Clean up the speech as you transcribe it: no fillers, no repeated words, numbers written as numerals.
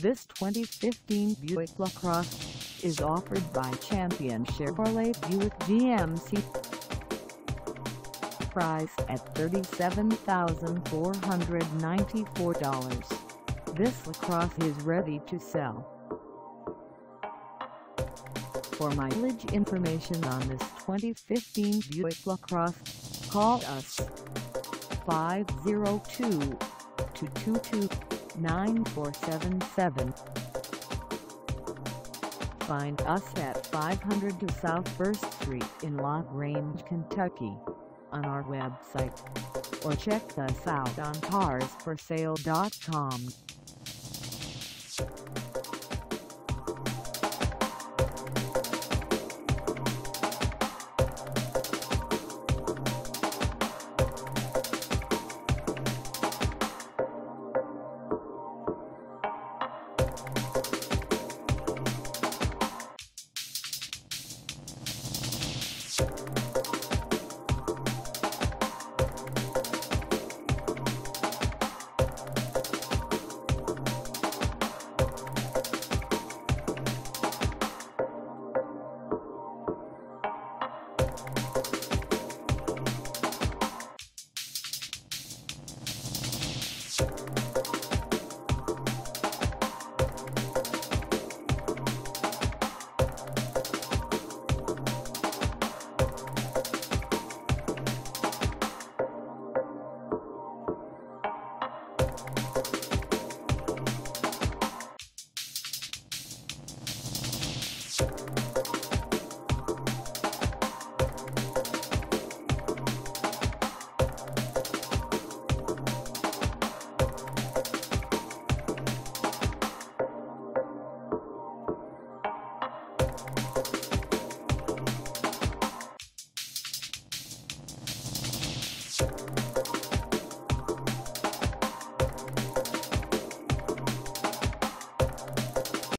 This 2015 Buick LaCrosse is offered by Champion Chevrolet Buick GMC. Priced at $37,494, this LaCrosse is ready to sell. For mileage information on this 2015 Buick LaCrosse, call us 502-222-9477. Find us at 500 South 1st Street in La Grange, Kentucky, on our website, or check us out on carsforsale.com.